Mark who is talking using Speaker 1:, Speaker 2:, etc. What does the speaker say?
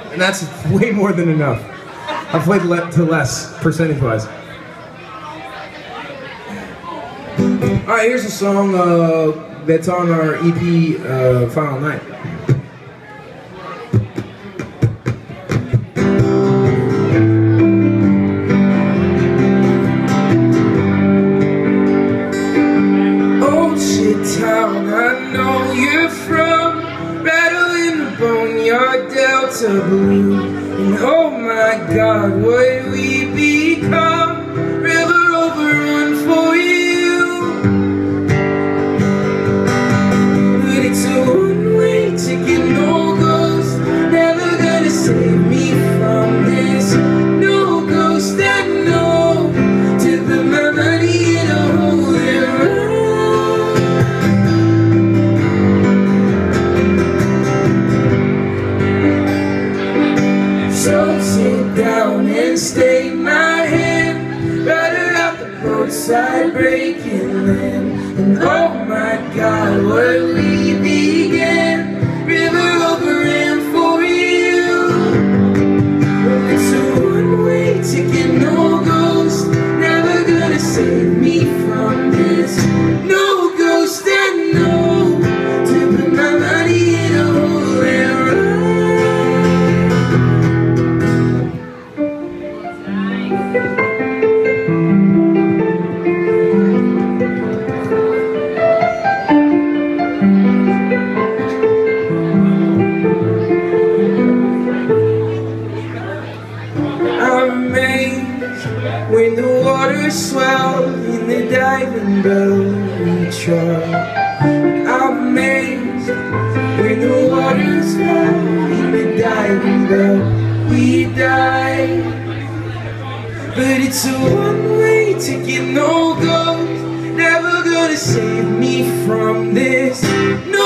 Speaker 1: And that's way more than enough. I've played to less, percentage-wise. Alright, here's a song that's on our EP, Final Night. Old shit town, I know you're from, rattle in the boneyard, Delta Blue. And oh my God, what we become, river overrun for you. But it's a one-way ticket, no ghost, never gonna save me from this. No ghost that know to put my money in a hole and run. So sit down and stay my hand, ride out the roadside, breaking land. And oh my God, what we began, river overran for you. Well, it's a one-way ticket, no ghost, never gonna save me from this. No ghost that know to put my money in a hole and run. When the water swells in the diving bell we try. I'm amazed when the water swells in the diving bell we die. But it's a one-way ticket, no ghost, never gonna save me from this. No